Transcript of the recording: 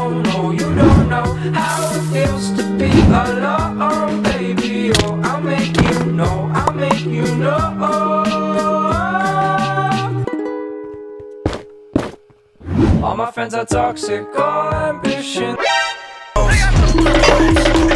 don't know, you don't know how it feels to be alone, baby. Oh, I'll make you know, I'll make you know. All my friends are toxic, all ambition.